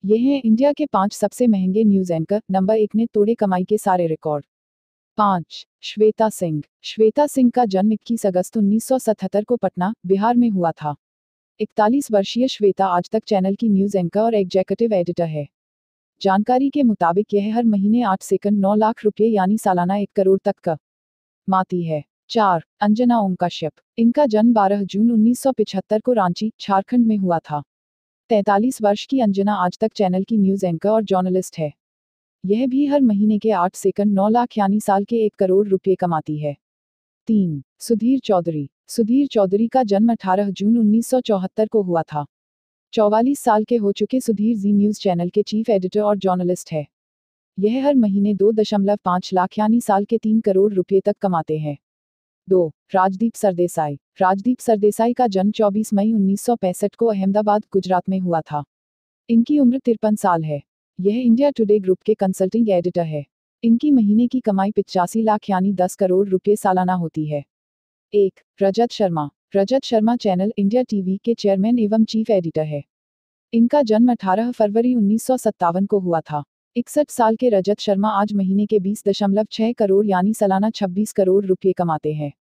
ये हैं इंडिया के 5 सबसे महंगे न्यूज एंकर। नंबर 1 ने तोड़े कमाई के सारे रिकॉर्ड। 5. श्वेता सिंह। श्वेता सिंह का जन्म 21 अगस्त 1977 को पटना, बिहार में हुआ था। 41 वर्षीय श्वेता आज तक चैनल की न्यूज एंकर और एग्जीक्यूटिव एडिटर है। जानकारी के मुताबिक यह हर महीने 8 से 9 लाख रुपये यानी सालाना 1 करोड़ तक कमाती है। 4. अंजना ओम कश्यप। इनका जन्म 12 जून 1975 को रांची, झारखंड में हुआ था। 43 वर्ष की अंजना आज तक चैनल की न्यूज एंकर और जर्नलिस्ट है। यह भी हर महीने के 8 से 9 लाख यानी साल के 1 करोड़ रुपये कमाती है। 3. सुधीर चौधरी। सुधीर चौधरी का जन्म 18 जून 1974 को हुआ था। 44 साल के हो चुके सुधीर जी न्यूज चैनल के चीफ एडिटर और जर्नलिस्ट है। यह हर महीने 2.5 लाख यानी साल के 3 करोड़ रुपये तक कमाते हैं। 2. राजदीप सरदेसाई। राजदीप सरदेसाई का जन्म 24 मई 1965 को अहमदाबाद, गुजरात में हुआ था। इनकी उम्र 53 साल है। यह इंडिया टुडे ग्रुप के कंसल्टिंग एडिटर है। इनकी महीने की कमाई 85 लाख यानी 10 करोड़ रुपये सालाना होती है। 1. Rajat Sharma. Rajat Sharma channel India TV के चेयरमैन एवं चीफ एडिटर है। इनका जन्म 18 फरवरी 1957 को हुआ था। 61 साल के रजत शर्मा आज महीने के 20.6 करोड़ यानी सालाना 26 करोड़ रुपये कमाते हैं।